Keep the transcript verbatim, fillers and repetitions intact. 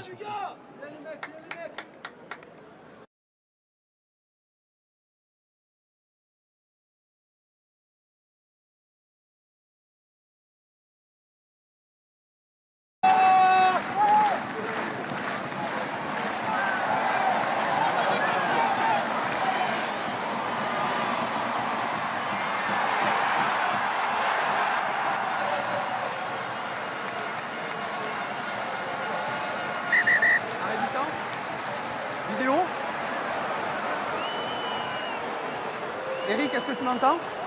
s'il vous plaît. Arrêt du temps. Vidéo. Eric, est-ce que tu m'entends?